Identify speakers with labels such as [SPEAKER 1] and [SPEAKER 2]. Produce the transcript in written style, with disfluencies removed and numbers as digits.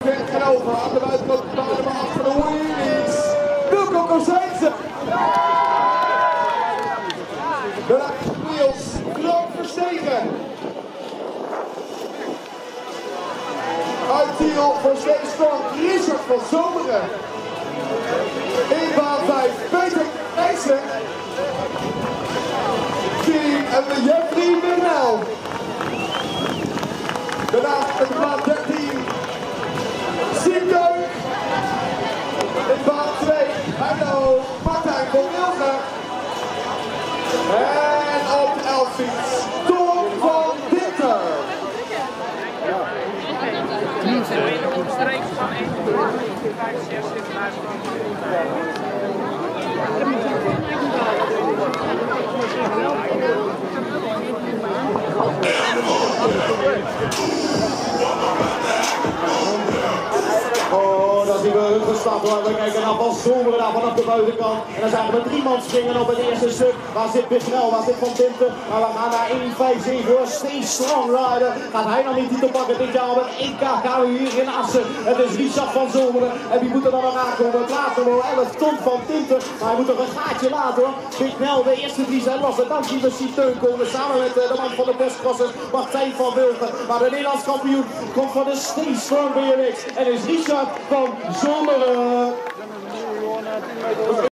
[SPEAKER 1] En over aan de buitenkant van de achter de Wheelies. Wilco Kozijnse. Daarna Niels Frank Verstegen. Uit Tiel voor steeds strong Richard van Zomeren. In baan 5 Peter Nijssen. Team en Jeffrey Winnel. Daarna in baan 13 Siemdeuk. In baan 2 hallo Martijn van Wilgen. En op de 11 fiets Tom van Dinter.
[SPEAKER 2] Oh, dat is die weer gestapt hoor. We kijken naar Van Zomeren daar vanaf de buitenkant. En dan zagen we 3 man springen op het eerste stuk. Waar zit Bisnel? Waar zit Van Dinter? Maar we gaan naar 1.5.7 voor Stay Strong Rider. Gaat hij dan niet titel pakken dit jaar op het EK? Gaan we hier in Assen. Het is Richard van Zomeren. En die moet er dan nog aankomen. Het laat hem 11 ton van Dinter. Maar hij moet er een gaatje laten hoor. Bisnel, de eerste 3 zijn los. En dan zien we Siemdeuk komen samen met de man van de Boscrossen, Martijn van Wilgen. Maar de Nederlands kampioen komt van de Stay Strong BMX. En is Richard van Zomeren.